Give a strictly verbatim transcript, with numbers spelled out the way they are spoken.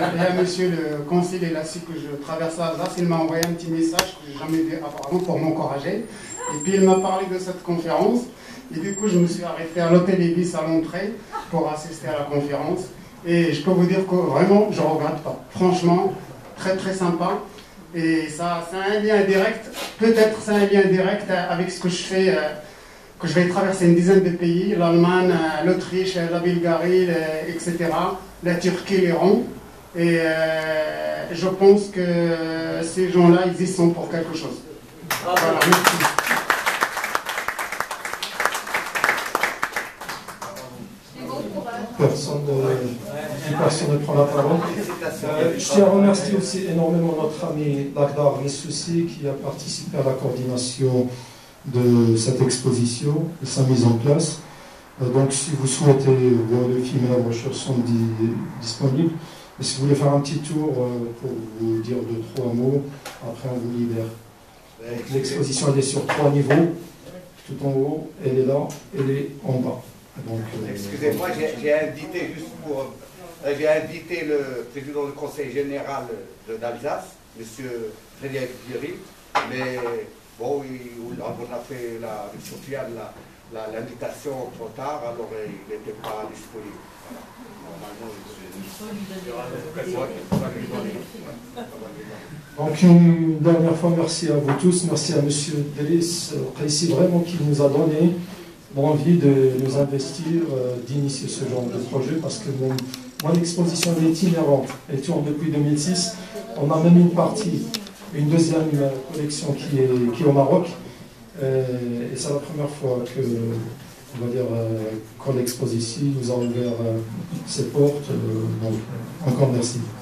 il y a monsieur le conseiller là, si que je traverse l'Alsace, il m'a envoyé un petit message que je n'ai jamais vu apparemment pour m'encourager. Et puis il m'a parlé de cette conférence. Et du coup, je me suis arrêté à l'hôtel Ibis à l'entrée pour assister à la conférence. Et je peux vous dire que vraiment, je ne regrette pas. Franchement, très très sympa. Et ça, c'est un lien direct, peut-être c'est un lien direct avec ce que je fais, euh, que je vais traverser une dizaine de pays, l'Allemagne, euh, l'Autriche, la Bulgarie, le, et cetera, la Turquie, l'Iran. Et euh, je pense que ces gens-là, ils y sont pour quelque chose. Voilà, merci. Personne ne, personne ne prend la parole. Euh, je tiens à remercier aussi énormément notre ami Dagdar Messoussi qui a participé à la coordination de cette exposition, de sa mise en place. Euh, donc si vous souhaitez voir le film et la brochure sont di disponibles. Et si vous voulez faire un petit tour euh, pour vous dire deux, trois mots, après on vous libère. L'exposition elle est sur trois niveaux. Tout en haut, elle est là, elle est en bas. Euh, Excusez-moi, j'ai invité juste pour. Euh, j'ai invité le président du conseil général d'Alsace, M. Frédéric Viry, mais bon, il, on a fait la, avec Sofiane l'invitation trop tard, alors il n'était pas disponible. Voilà. Donc une dernière fois, merci à vous tous, merci à M. Driss Qaissi, vraiment qui nous a donné envie de nous investir, euh, d'initier ce genre de projet, parce que mon, mon exposition est itinérante, elle tourne depuis deux mille six, on a même une partie, une deuxième collection qui est, qui est au Maroc, euh, et c'est la première fois que, on va dire, euh, qu'on expose ici, nous a ouvert euh, ses portes, euh, donc encore merci.